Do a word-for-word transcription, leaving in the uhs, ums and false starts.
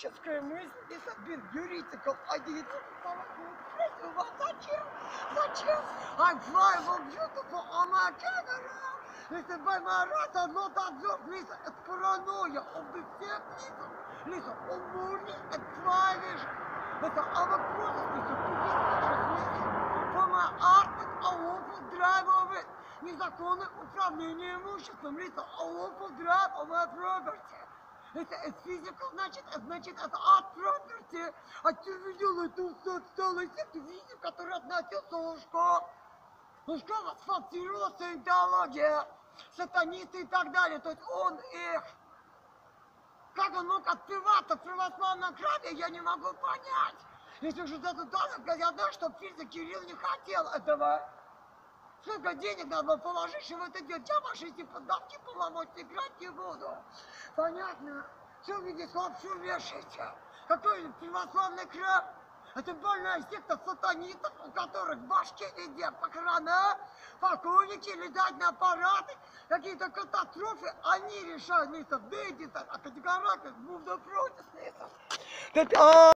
логическая мысль, this has been theoretical idea. Зачем? Зачем? I'm flyable, beautiful on my camera. Listen, by my right, I'm not observed. Listen, it's paranoia of the всех лisten. Listen, on morning and Friday. Listen, I'm a process, listen, to be suspicious, listen. For my art, a lawful drive of it. Незаконное управление имуществом, listen, a lawful drive of my property. Это физика, значит, значит, это от property. А ты видел эту отсталость, эту видео, которая относится Лужко? Лужко асфальтировала саентология, сатанисты и так далее. То есть он их... Как он мог отпеваться в православном храме, я не могу понять. Если уже за туда говорят, что физик Кирилл не хотел этого. Сколько денег надо было положить, чтобы это делать? Я ваши эти поддавки поломать играть не буду. Понятно? Все видите, лапшу вешаете. Какой православный храм? Это больная секта сатанистов, у которых в башке везде похорона, покойники, летать на аппараты, какие-то катастрофы, они решают, листов, да иди так, а категория, move the protest, листов.